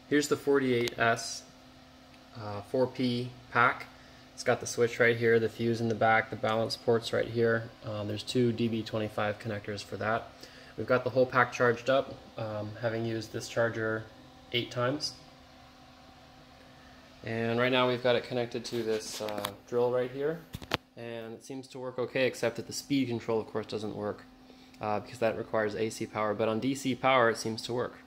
Here's the 48S 4P pack. It's got the switch right here, the fuse in the back, the balance ports right here. There's two DB25 connectors for that. We've got the whole pack charged up, having used this charger 8 times. And right now we've got it connected to this drill right here, and it seems to work okay, except that the speed control of course doesn't work because that requires AC power, but on DC power it seems to work.